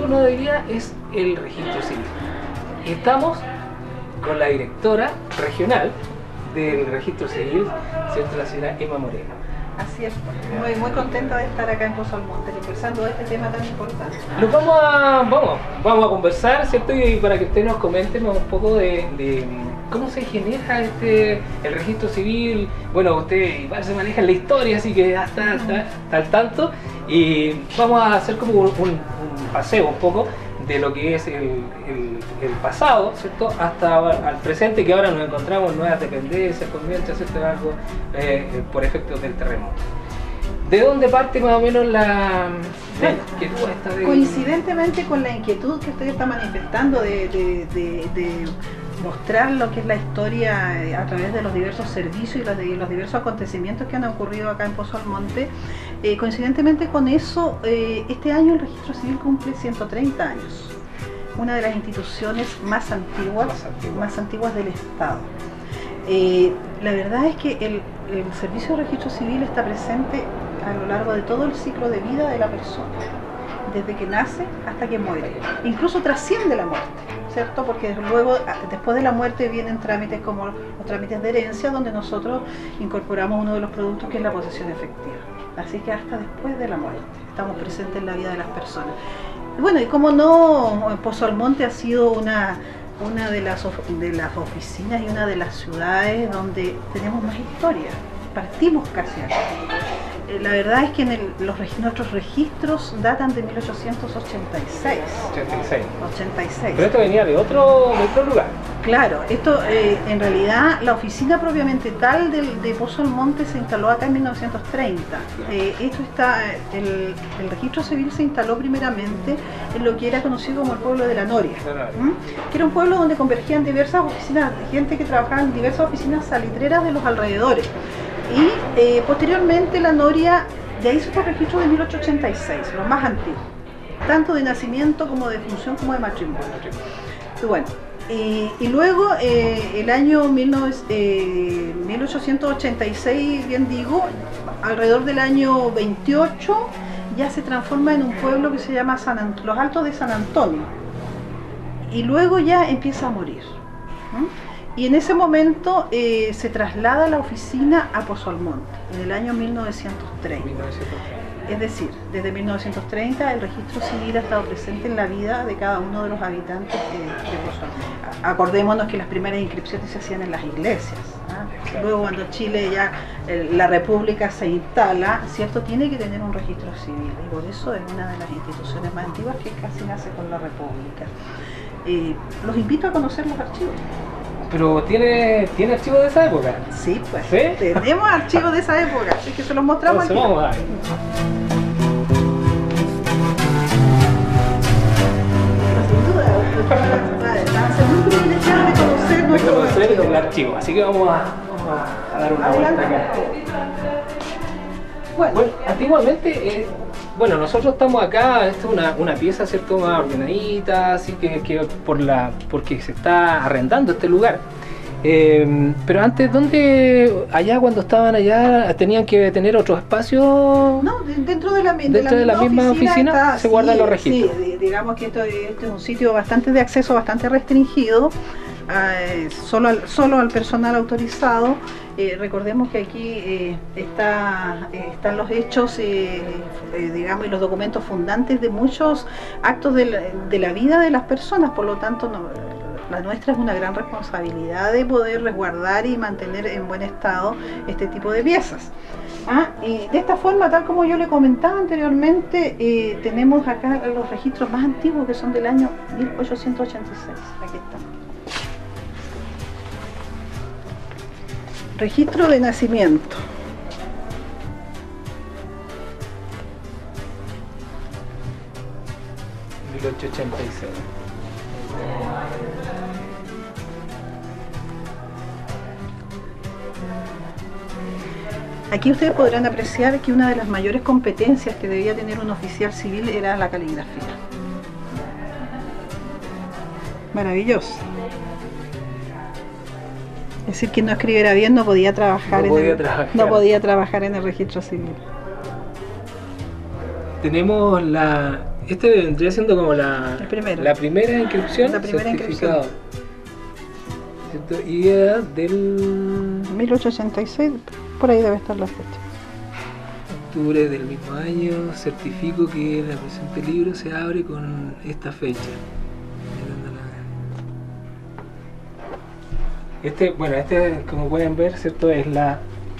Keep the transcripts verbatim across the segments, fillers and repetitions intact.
nuestro nuevo día es el registro civil. Y estamos con la directora regional del registro civil, ¿cierto? La señora Emma Moreno. Así es, muy, muy contenta de estar acá en Pozo Almonte, conversando de este tema tan importante. Nos vamos a, vamos, vamos a conversar, ¿cierto? Y para que usted nos comente un poco de, de cómo se genera este, el registro civil. Bueno, usted igual se maneja en la historia, así que ya está, está, está al tanto. Y vamos a hacer como un, un paseo un poco de lo que es el, el, el pasado, ¿cierto? Hasta al presente, que ahora nos encontramos en nuevas dependencias, conventas, ¿cierto? Algo eh, por efectos del terremoto. ¿De dónde parte más o menos la, la inquietud esta de...? Coincidentemente con la inquietud que usted está manifestando de, de, de, de mostrar lo que es la historia a través de los diversos servicios y los, de, los diversos acontecimientos que han ocurrido acá en Pozo Almonte, eh, coincidentemente con eso, eh, este año el Registro Civil cumple ciento treinta años, una de las instituciones más antiguas, más antiguas, más antiguas del Estado. Eh, la verdad es que el, el Servicio de Registro Civil está presente a lo largo de todo el ciclo de vida de la persona, desde que nace hasta que muere, incluso trasciende la muerte, ¿cierto? Porque luego, después de la muerte, vienen trámites como los trámites de herencia, donde nosotros incorporamos uno de los productos que es la posesión efectiva. Así que hasta después de la muerte estamos presentes en la vida de las personas. Y bueno, y como no, Pozo Almonte ha sido una, una de, las, de las oficinas y una de las ciudades donde tenemos más historia. Partimos casi acá. La verdad es que en el, los, nuestros registros datan de mil ochocientos ochenta y seis. ochenta y seis. ochenta y seis. Pero esto venía de otro, de otro lugar. Claro, esto eh, en realidad la oficina propiamente tal del, de Pozo Almonte se instaló acá en mil novecientos treinta. Eh, esto está, el, el registro civil se instaló primeramente en lo que era conocido como el pueblo de La Noria, ¿Mm? que era un pueblo donde convergían diversas oficinas, gente que trabajaba en diversas oficinas salitreras de los alrededores. Y eh, posteriormente La Noria, de ahí se fue el registro de mil ochocientos ochenta y seis, lo más antiguo, tanto de nacimiento como de función como de matrimonio. Y bueno, eh, y luego eh, el año mil ochocientos ochenta y seis, bien digo, alrededor del año veintiocho, ya se transforma en un pueblo que se llama San Ant- Los Altos de San Antonio, y luego ya empieza a morir. ¿Mm? Y en ese momento eh, se traslada la oficina a Pozo Almonte, en el año mil novecientos treinta. mil novecientos treinta. Es decir, desde mil novecientos treinta el registro civil ha estado presente en la vida de cada uno de los habitantes de, de Pozo Almonte. Acordémonos que las primeras inscripciones se hacían en las iglesias. ¿Ah? Luego, cuando Chile ya, eh, la República se instala, ¿cierto? Tiene que tener un registro civil, y por eso es una de las instituciones más antiguas que casi nace con la República. Eh, los invito a conocer los archivos. Pero ¿tiene, ¿tiene archivos de esa época? Sí, pues. ¿Sí? Tenemos archivos de esa época, así que se los mostramos Entonces, aquí. vamos a ver. Sin duda, va a ser muy privilegiado de conocer De nuestro conocer archivo. el archivo, así que vamos a, vamos a dar una vuelta Adelante. acá. Bueno, Bueno, antiguamente, eh, bueno, nosotros estamos acá, esto es una, una pieza, ¿cierto?, más ordenadita, así que, que por la, porque se está arrendando este lugar. Eh, pero antes, ¿dónde, allá cuando estaban allá, tenían que tener otro espacio? no, de- dentro de la, de Dentro de la misma oficina está- se guardan sí, los registros. Sí, di- digamos que esto, este es un sitio bastante de acceso, bastante restringido, eh, solo, al, solo al personal autorizado. Eh, recordemos que aquí eh, está, eh, están los hechos, eh, eh, digamos, y los documentos fundantes de muchos actos de la, de la vida de las personas, por lo tanto, no, la nuestra es una gran responsabilidad de poder resguardar y mantener en buen estado este tipo de piezas. Ah, y de esta forma, tal como yo le comentaba anteriormente, eh, tenemos acá los registros más antiguos, que son del año mil ochocientos ochenta y seis. Aquí están. Registro de nacimiento. mil ochocientos ochenta y seis. Aquí ustedes podrán apreciar que una de las mayores competencias que debía tener un oficial civil era la caligrafía. Maravilloso. Es decir, quien no escribiera bien no podía trabajar, No en, podía el, trabajar. no podía trabajar en el registro civil. Tenemos la, este vendría siendo como la, El primero. la primera inscripción, La primera certificado. ¿Cierto? Y era del mil ochocientos ochenta y seis, por ahí debe estar la fecha. octubre del mismo año. Certifico que el presente libro se abre con esta fecha. Este, bueno, este, como pueden ver, ¿cierto? Es la...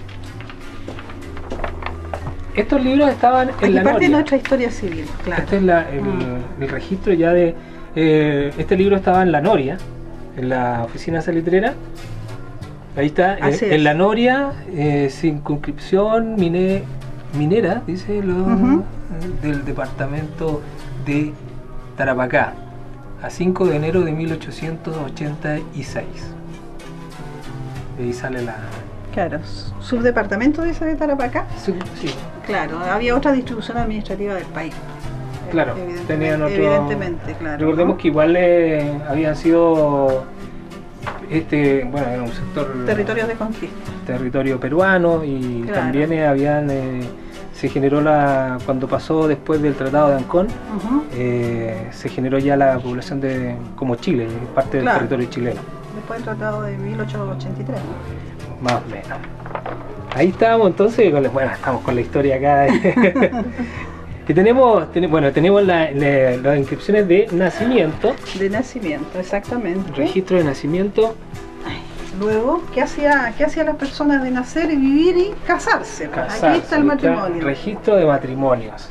Estos libros estaban en Aquí la parte noria. nuestra historia civil, claro. Este es la- el, Mm. el registro ya de... eh, este libro estaba en la noria, en la oficina salitrera. Ahí está, eh, Así es. en la noria, eh, circunscripción mine- minera, dice lo, Ujú. eh, del departamento de Tarapacá, a cinco de enero de mil ochocientos ochenta y seis. Y ahí sale la... Claro, subdepartamento de ese de Tarapacá. Sí, sí, Claro, había otra distribución administrativa del país. claro, Evidentemente, tenían otro... evidentemente, claro. Recordemos ¿no? que igual eh, habían sido... Este, bueno, era un sector... Territorios de conquista. territorio peruano y Claro. también eh, habían eh, se generó la cuando pasó después del Tratado de Ancón Ujú. eh, se generó ya la población de como Chile, parte del Claro. territorio chileno, Después del tratado de mil ochocientos ochenta y tres. más o menos. Ahí estábamos entonces, con la- bueno, estamos con la historia acá. Y tenemos, ten- bueno, tenemos la- la- las inscripciones de nacimiento, De nacimiento, exactamente. registro de nacimiento, Luego, ¿qué hacía, qué hacían las personas de nacer y vivir y casarse? Pues casarse, aquí está el ahí matrimonio. registro de matrimonios.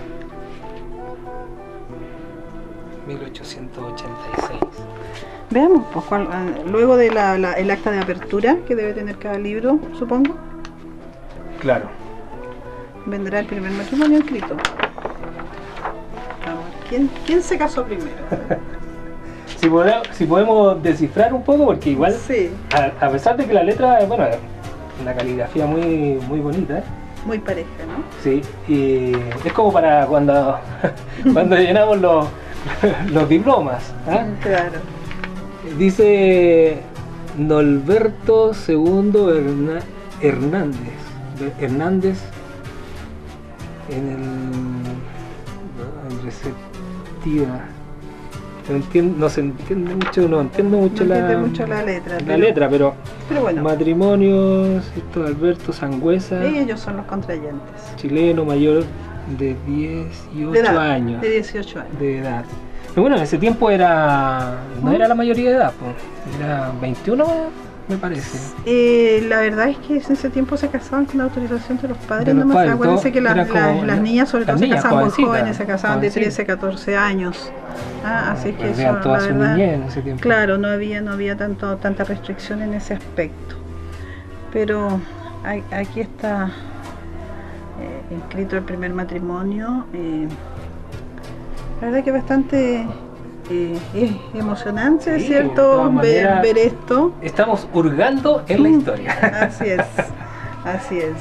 mil ochocientos ochenta y seis. Veamos, pues, cuál- ah, luego de la, la- el acta de apertura que debe tener cada libro, supongo, Claro. vendrá el primer matrimonio escrito. Vamos, ¿quién, quién se casó primero? Si, pode- si podemos descifrar un poco, porque igual, Sí, a, a pesar de que la letra, eh, bueno, es una caligrafía muy, muy bonita, ¿eh? muy pareja, ¿no? Sí, y es como para cuando, cuando llenamos los, los diplomas. ¿ah? Claro. Dice Norberto segundo Herna- Hernández. Hernández en el. No, en receptiva. No, entiendo, no se entiende mucho, no entiendo mucho, No la, entiende mucho la letra, la pero- letra, pero Pero bueno, matrimonios, esto Alberto Sangüesa, ellos son los contrayentes. chileno mayor de dieciocho De edad, años de dieciocho años. de edad. Pero bueno, en ese tiempo era no ¿Mm? era la mayoría de edad, pues, era veintiuno me parece. Eh, la verdad es que en ese tiempo se casaban con la autorización de los padres. De los no me padres, acuérdense todo que las, era como las- las la- niñas sobre las todo se niñas, casaban muy jovencitas, jóvenes, se casaban de jovencitas. trece, catorce años. Ah, así que eso, Perdían toda la su verdad, niñez en ese tiempo. claro, no había, no había tanto, tanta restricción en ese aspecto. Pero hay- aquí está eh, inscrito el primer matrimonio. eh, la verdad que bastante eh, es emocionante, Sí, ¿cierto? de todas Ver, maneras. ver esto. Estamos hurgando en la Mm. historia. Así es, así es.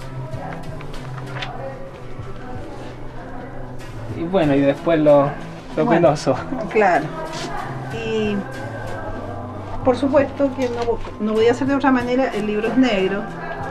Y bueno, y después lo, lo Bueno. penoso. Claro. Y por supuesto que no, no podía ser de otra manera, el libro es negro.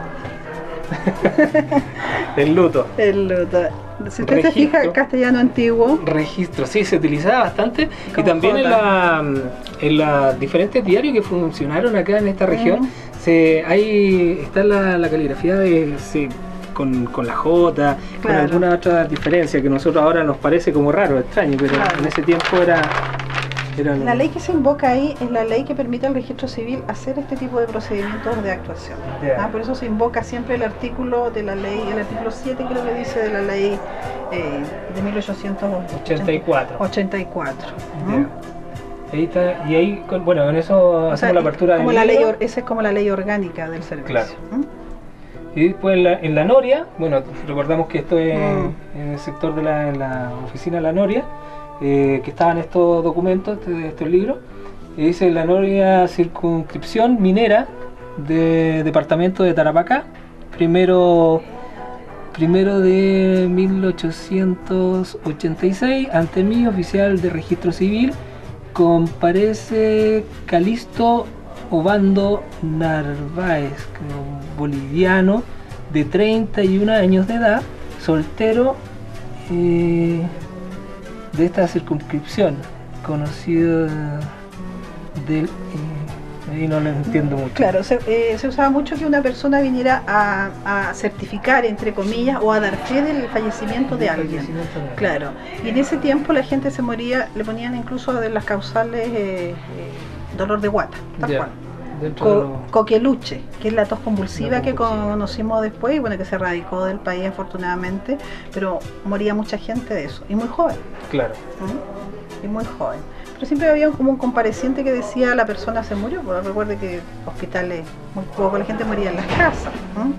El luto. El, si usted se fija, Registro. castellano antiguo. Registro, sí, se utilizaba bastante. Y Con también en, J. la, en los diferentes diarios que funcionaron acá en esta región, Ujú. se, hay, está la, la caligrafía de, sí, con, con la J, con Claro. alguna otra diferencia que a nosotros ahora nos parece como raro, extraño, pero Claro. en ese tiempo era... era La ley que se invoca ahí es la ley que permite al registro civil hacer este tipo de procedimientos de actuación. Ya. Ah, por eso se invoca siempre el artículo de la ley, el artículo siete creo que dice de la ley eh, de mil ochocientos ochenta y cuatro. ochenta y cuatro. ¿no? Ya. Ahí está, y ahí, con- bueno, con eso O sea, hacemos la apertura como del la ley, libro. or- esa es como la ley orgánica del servicio. Claro. ¿Mm? Y después en la, en la Noria, bueno, recordamos que esto es Mm. en el sector de la, en la oficina de la Noria, eh, que estaban estos documentos, este- estos libros, y dice la Noria circunscripción minera de departamento de Tarapacá, primero, primero de mil ochocientos ochenta y seis, ante mí, oficial de registro civil, comparece Calisto Obando Narváez, creo, boliviano, de treinta y un años de edad, soltero, eh, de esta circunscripción, conocido del... Eh, ahí no lo entiendo mucho. Claro, se, eh, se usaba mucho que una persona viniera a, a certificar, entre comillas, o a dar fe del fallecimiento de alguien. Claro, y en ese tiempo la gente se moría, le ponían incluso de las causales eh, eh, dolor de guata, tal cual. Co coqueluche, que es la tos convulsiva la que conocimos después, y bueno, que se erradicó del país afortunadamente, pero moría mucha gente de eso, y muy joven. Claro. ¿Mm? Y muy joven. Pero siempre había como un compareciente que decía la persona se murió, porque recuerde que hospitales, muy poco, la gente moría en las casas. ¿Mm?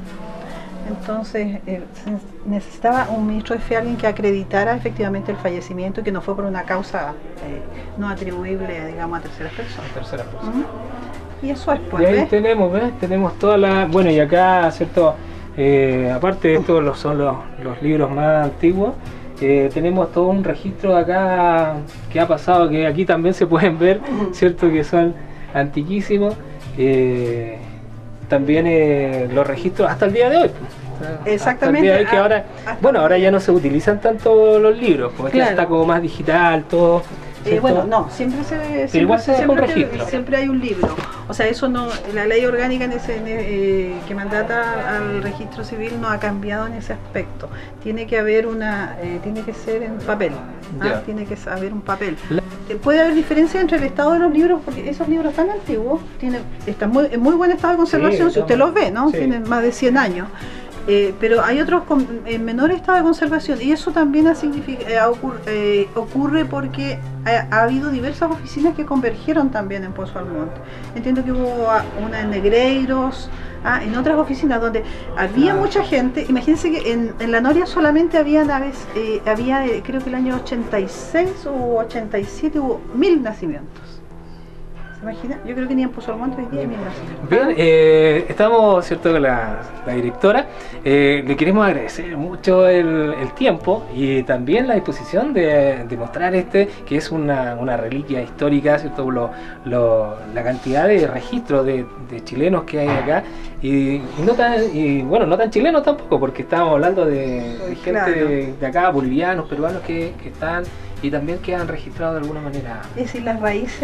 Entonces eh, se necesitaba un ministro de fe, alguien que acreditara efectivamente el fallecimiento y que no fue por una causa eh, no atribuible, digamos, a terceras personas. Terceras personas. ¿Mm? Y eso es, pues, y ahí ¿ves? tenemos, ¿ves? Tenemos toda la... Bueno, y acá, ¿cierto? Eh, aparte de esto, los, son los, los libros más antiguos. Eh, tenemos todo un registro acá que ha pasado, que aquí también se pueden ver, ¿cierto? Que son antiquísimos. Eh, también eh, los registros hasta el día de hoy. Exactamente. Hasta el día de hoy, que ahora, bueno, ahora ya no se utilizan tanto los libros, porque claro. ya está como más digital, todo. Eh, bueno, no, siempre se siempre, igual se deja un siempre, registro. Siempre hay un libro. O sea, eso no, la ley orgánica en ese, eh, que mandata al registro civil no ha cambiado en ese aspecto. Tiene que haber una, eh, tiene que ser en papel. ¿Ah? Tiene que haber un papel. La... Puede haber diferencia entre el estado de los libros, porque esos libros tan antiguos tienen, están muy, en muy buen estado de conservación, sí, si usted los ve, ¿no? Sí. Tienen más de cien años. Eh, pero hay otros con, en menor estado de conservación, y eso también ha eh, ocurre, eh, ocurre porque ha, ha habido diversas oficinas que convergieron también en Pozo Almonte. Entiendo que hubo una en Negreiros, ah, en otras oficinas donde había mucha gente. Imagínense que en, en La Noria solamente había naves, eh, había eh, creo que el año ochenta y seis o ochenta y siete hubo mil nacimientos. Imagina, yo creo que ni en Pozo Almonte hoy día hay mil nacimientos. Bien, eh, estamos, cierto, con la, la directora. Eh, le queremos agradecer mucho el, el tiempo y también la disposición de, de mostrar este, que es una, una reliquia histórica, cierto, lo, lo, la cantidad de registros de, de chilenos que hay acá y, y no tan, y bueno, no tan chilenos tampoco, porque estamos hablando de, de gente claro. de, de acá, bolivianos, peruanos que, que están y también que han registrado de alguna manera. Es decir, las raíces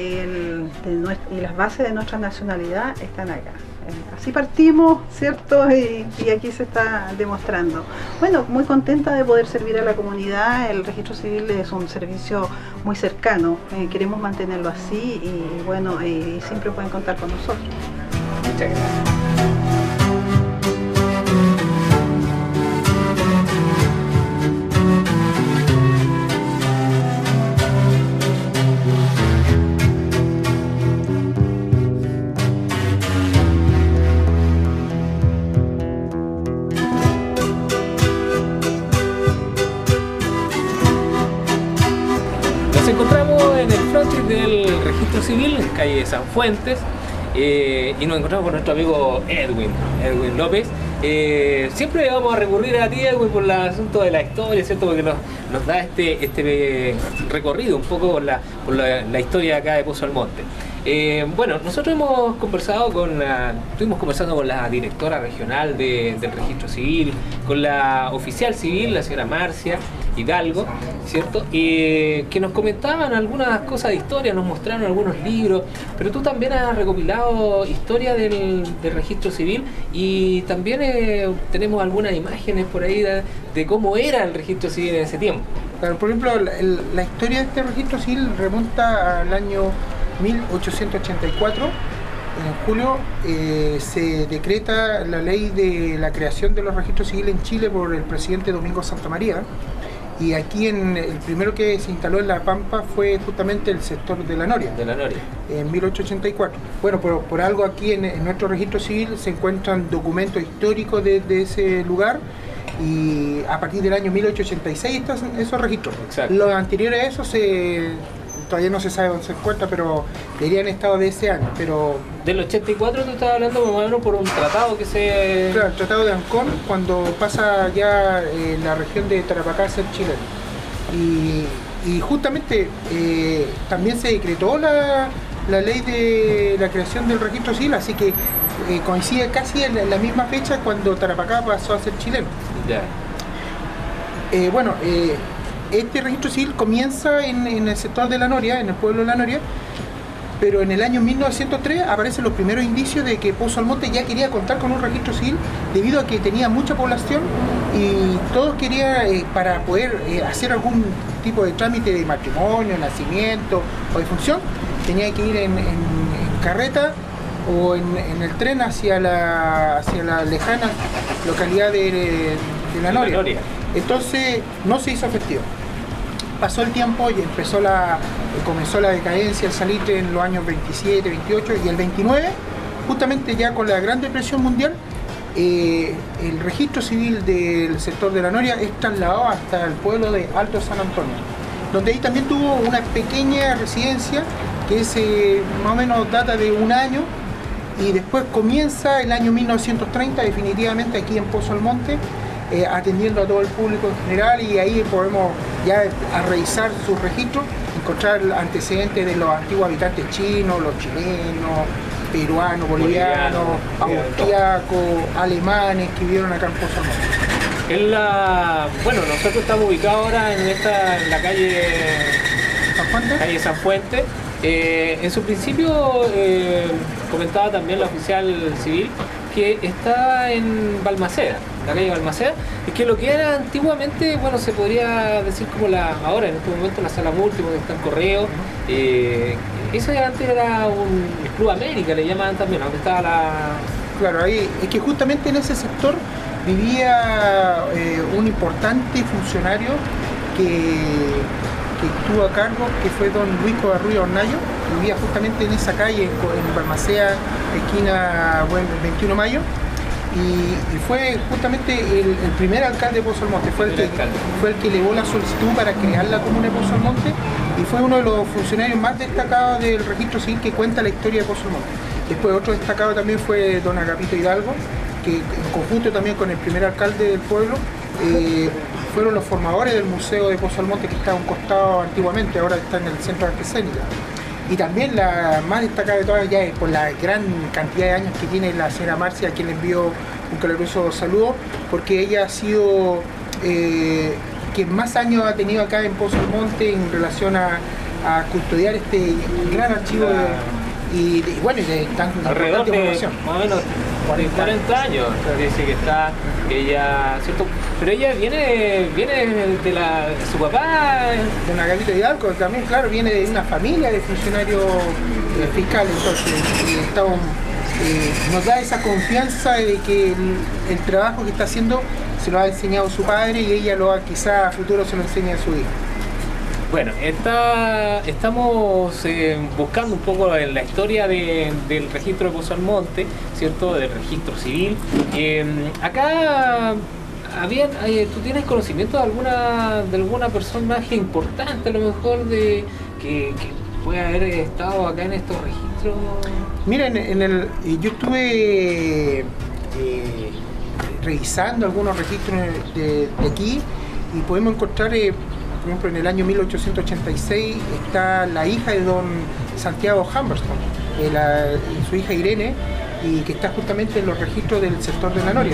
el, de nuestra, y las bases de nuestra nacionalidad están acá. Así partimos, ¿cierto? Y, y aquí se está demostrando. Bueno, muy contenta de poder servir a la comunidad. El registro civil es un servicio muy cercano. Eh, queremos mantenerlo así y bueno, eh, siempre pueden contar con nosotros. Muchas gracias. Nos encontramos en el frontis del registro civil, en calle San Fuentes, eh, y nos encontramos con nuestro amigo Edwin, Edwin López. Eh, siempre vamos a recurrir a ti, Edwin, por el asunto de la historia, ¿cierto? Porque nos, nos da este, este recorrido un poco por, la, por la, la historia acá de Pozo Almonte. Eh, bueno, nosotros hemos conversado con la, estuvimos conversando con la directora regional de, del registro civil, con la oficial civil, la señora Marcia Hidalgo, ¿cierto? Eh, que nos comentaban algunas cosas de historia, nos mostraron algunos libros, pero tú también has recopilado historia del, del registro civil y también eh, tenemos algunas imágenes por ahí de, de cómo era el registro civil en ese tiempo. Claro, por ejemplo, la, la historia de este registro civil remonta al año mil ochocientos ochenta y cuatro. En julio eh, se decreta la ley de la creación de los registros civiles en Chile por el presidente Domingo Santamaría, y aquí en, el primero que se instaló en La Pampa fue justamente el sector de La Noria, de La Noria. En mil ochocientos ochenta y cuatro. Bueno, por, por algo aquí en, en nuestro registro civil se encuentran documentos históricos de, de ese lugar, y a partir del año mil ochocientos ochenta y seis están esos registros. Exacto. Los anteriores a eso se... todavía no se sabe dónde se encuentra, pero deberían estado de ese año. Pero del ochenta y cuatro tú estabas hablando más o menos por un tratado que se... Claro, el tratado de Ancón, cuando pasa ya eh, la región de Tarapacá a ser chileno. Y, y justamente eh, también se decretó la, la ley de la creación del registro civil, así que eh, coincide casi en la misma fecha cuando Tarapacá pasó a ser chileno. Ya. Eh, bueno, eh, este registro civil comienza en, en el sector de La Noria, en el pueblo de La Noria, pero en el año mil novecientos tres aparecen los primeros indicios de que Pozo Almonte ya quería contar con un registro civil debido a que tenía mucha población y todos querían, eh, para poder eh, hacer algún tipo de trámite de matrimonio, nacimiento o difunción, tenía que ir en, en, en carreta o en, en el tren hacia la, hacia la lejana localidad de, de La Noria. Entonces no se hizo efectivo. Pasó el tiempo y empezó la, comenzó la decadencia, el salitre en los años veintisiete, veintiocho y el veintinueve, justamente ya con la Gran Depresión Mundial, eh, el registro civil del sector de La Noria es trasladado hasta el pueblo de Alto San Antonio, donde ahí también tuvo una pequeña residencia que es, eh, más o menos data de un año, y después comienza el año mil novecientos treinta definitivamente aquí en Pozo Almonte, Eh, atendiendo a todo el público en general, y ahí podemos ya a revisar sus registros, encontrar antecedentes de los antiguos habitantes chinos, los chilenos, peruanos, bolivianos, austriacos, alemanes que vivieron acá en Pozo Almonte. En la, bueno, nosotros estamos ubicados ahora en, esta, en la calle ¿San Fuente? Calle San Fuente. Eh, en su principio eh, comentaba también la oficial civil que está en Balmaceda, la calle Balmaceda, es que lo que era antiguamente, bueno, se podría decir como la, ahora en este momento la sala múltiple, donde está el correo, eh, eso antes era un el Club América, le llamaban también, donde estaba la... Claro, ahí es que justamente en ese sector vivía eh, un importante funcionario que, que estuvo a cargo, que fue don Luis Covarrubias Hornayo, que vivía justamente en esa calle, en Balmaceda, esquina bueno, veintiuno de mayo, y, y fue justamente el, el primer alcalde de Pozo Almonte, fue el, que, fue el que elevó la solicitud para crear la comuna de Pozo Almonte, y fue uno de los funcionarios más destacados del registro civil que cuenta la historia de Pozo Almonte. Después otro destacado también fue don Agapito Hidalgo, que en conjunto también con el primer alcalde del pueblo, eh, fueron los formadores del Museo de Pozo Almonte, que está a un costado antiguamente, ahora está en el Centro de Arte Escénica. Y también la más destacada de todas, ya es por la gran cantidad de años que tiene la señora Marcia, a quien le envío un caluroso saludo, porque ella ha sido eh, quien más años ha tenido acá en Pozo Almonte en relación a, a custodiar este gran archivo de, y, y bueno, y de tan alrededor de información. Más o menos cuarenta años, dice que está ella, ¿cierto? Pero ella viene, viene de, la, de su papá. Don Agapito Hidalgo también, claro, viene de una familia de funcionarios eh, fiscales, entonces eh, estamos, eh, nos da esa confianza de que el, el trabajo que está haciendo se lo ha enseñado su padre y ella lo ha, quizá a futuro se lo enseña a su hijo. Bueno, está, estamos eh, buscando un poco en la historia de, del registro de Pozo Almonte, ¿cierto? Del registro civil. Eh, acá, había, eh, ¿tú tienes conocimiento de alguna, de alguna personaje importante, a lo mejor, de que, que puede haber estado acá en estos registros? Miren, en el, yo estuve eh, revisando algunos registros de, de aquí y podemos encontrar... Eh, por ejemplo, en el año mil ochocientos ochenta y seis está la hija de don Santiago Humberstone, eh, la, su hija Irene, y que está justamente en los registros del sector de La Noria.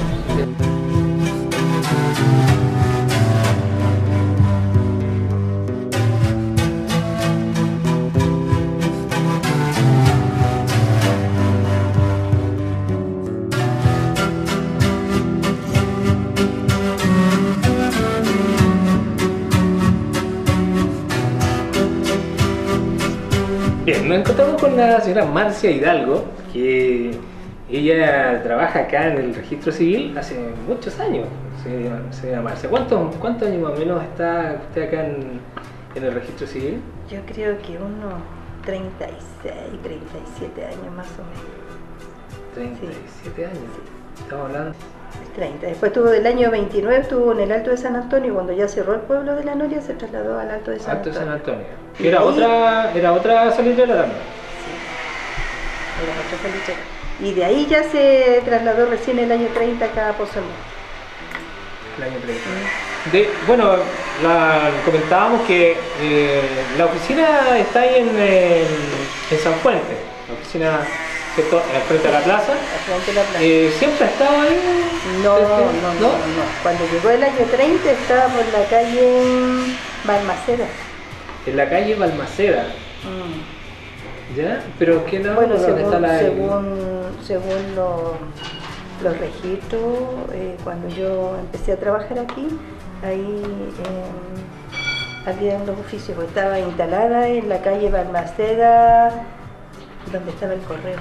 Bien, nos encontramos con la señora Marcia Hidalgo, que ella trabaja acá en el registro civil hace muchos años. Señora Marcia, ¿cuántos, ¿cuántos años más o menos está usted acá en, en el registro civil? Yo creo que unos treinta y seis, treinta y siete años más o menos. treinta y siete sí. años, sí. Estamos hablando. treinta. Después estuvo del año veintinueve, estuvo en el Alto de San Antonio, y cuando ya cerró el pueblo de La Noria se trasladó al Alto de San Alto Antonio. de San Antonio. Era, ahí, otra, era otra salitrera también. Sí, era otra salitrera. Y de ahí ya se trasladó recién el año treinta acá a Pozo Almonte. El año treinta. Sí. De, bueno, la, comentábamos que eh, la oficina está ahí en, en, en San Fuente, la oficina ¿cierto? Al frente de la plaza. Al frente de la plaza. Eh, ¿Siempre ha estado ahí? No, no, ¿Este? no, no, no. Cuando llegó el año treinta estaba por la calle Balmaceda. En la calle Balmaceda. Mm. ¿Ya? ¿Pero qué lado? Bueno, ¿Dónde según, está la- según, según lo- los registros, eh, cuando yo empecé a trabajar aquí, ahí eh, había unos oficios, pues estaba instalada en la calle Balmaceda, donde estaba el correo.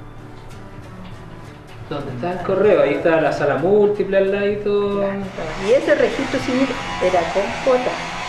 ¿Dónde está el correo? Ahí está la sala múltiple al ladito. Y ese registro civil era con J.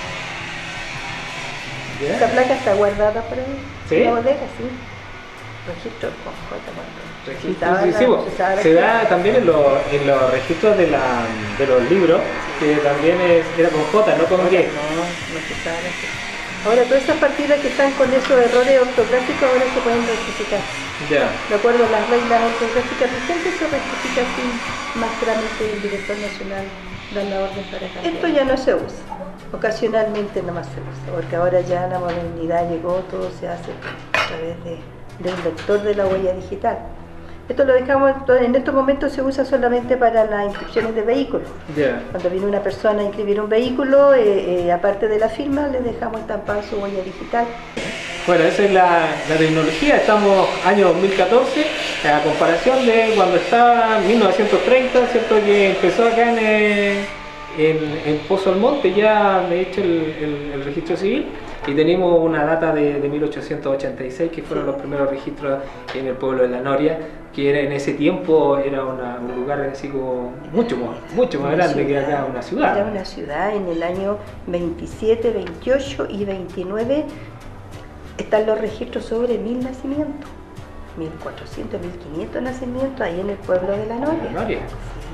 ¿Ya? Esa placa está guardada por ahí, ¿Sí? en la bodega, sí. Registro con J. cuando Registro, usaba sí, la- sí, bo. usaba la- Se da también en, los- en los registros de, la, de los libros, que también es, era con J, no con G. No, no se sabe. Ahora todas esas partidas que están con esos errores ortográficos ahora se pueden rectificar. Ya. De acuerdo a las reglas ortográficas vigentes se rectifica sin más trámite y el director nacional da la orden para cambiar. Esto ya no se usa, ocasionalmente nomás se usa, porque ahora ya la modernidad llegó, todo se hace a través de, del lector de la huella digital. Esto lo dejamos, en estos momentos se usa solamente para las inscripciones de vehículos. Ya. Cuando viene una persona a inscribir un vehículo, eh, eh, aparte de la firma, le dejamos estampar su huella digital. Bueno, esa es la, la tecnología, estamos año dos mil catorce, a comparación de cuando estaba mil novecientos treinta, ¿cierto? Que empezó acá en, eh, en, en Pozo Almonte ya de hecho el, el, el registro civil, y tenemos una data de, de mil ochocientos ochenta y seis, que fueron los primeros registros en el pueblo de La Noria, que era, en ese tiempo era una, un lugar así como mucho más, mucho más Una grande que ciudad. acá, una ciudad. Era una ciudad. En el año veintisiete, veintiocho y veintinueve están los registros sobre mil nacimientos, mil cuatrocientos, mil quinientos nacimientos ahí en el pueblo de La Noria. La Noria.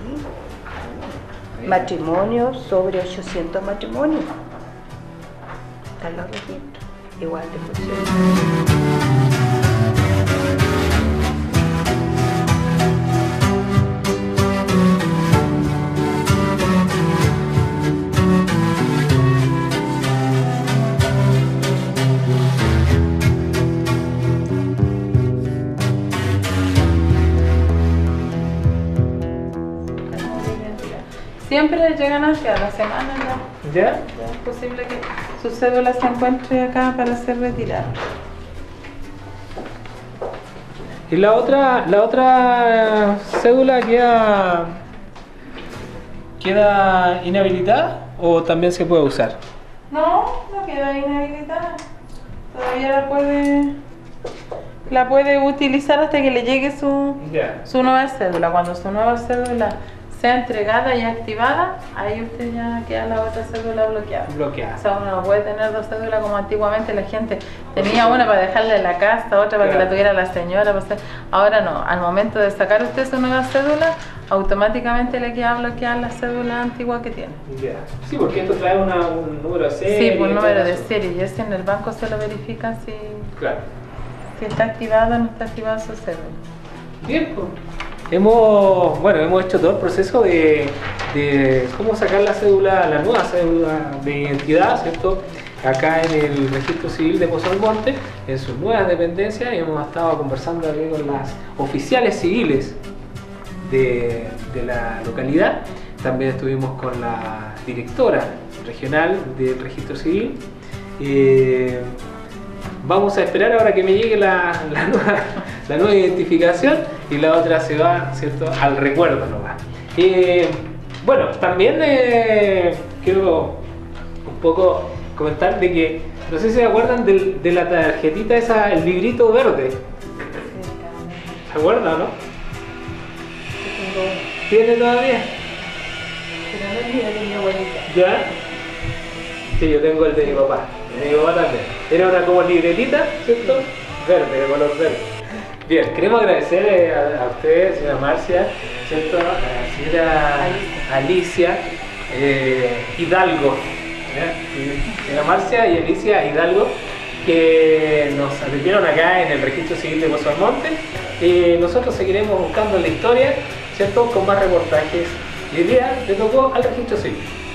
Sí. Matrimonios, sobre ochocientos matrimonios. Están los registros, igual de funciona. Siempre llegan hacia la semana ya. ¿Ya? Ya es posible que su cédula se encuentre acá para ser retirada. Y la otra, la otra cédula queda, queda inhabilitada o también se puede usar. No, no queda inhabilitada. Todavía la puede, la puede utilizar hasta que le llegue su, Ya. su nueva cédula. Cuando su nueva cédula sea entregada y activada, ahí usted ya queda la otra cédula bloqueada. O Bloqueada. sea, uno no puede tener dos cédulas como antiguamente la gente tenía una para dejarle en la casa, otra para que Claro. la tuviera la señora. Para hacer- Ahora no, al momento de sacar usted su nueva cédula, automáticamente le queda bloqueada la cédula antigua que tiene. Ya. Sí, porque esto trae una, un número de serie. Sí, por un y número todo de eso. serie, y ese en el banco se lo verifican si, Claro. si está activada o no está activada su cédula. Bien, pues. Hemos, bueno, hemos hecho todo el proceso de, de cómo sacar la cédula, la nueva cédula de identidad, ¿cierto? Acá en el registro civil de Pozo Almonte, en sus nuevas dependencias, y hemos estado conversando aquí con las oficiales civiles de, de la localidad. También estuvimos con la directora regional del registro civil. Eh, Vamos a esperar ahora que me llegue la, la, nueva, la nueva identificación, y la otra se va, ¿cierto?, al recuerdo nomás. Eh, bueno, también eh, quiero un poco comentar de que, no sé si se acuerdan del- de, la tarjetita esa, el librito verde. ¿Se acuerdan o no? ¿Tiene todavía? Pero no es mío, es de mi abuelita. ¿Ya? Sí, yo tengo el de mi papá. El de mi papá también. Era una como libretita, ¿cierto? Verde, de color verde. Bien, queremos agradecer eh, a, a ustedes, señora Marcia, ¿cierto? A la señora Alicia eh, Hidalgo. ¿Ya? Señora Marcia y Alicia Hidalgo, que nos atendieron acá en el registro civil de Pozo Almonte. Eh, nosotros seguiremos buscando la historia, ¿cierto?, con más reportajes. Y hoy día le tocó al registro civil.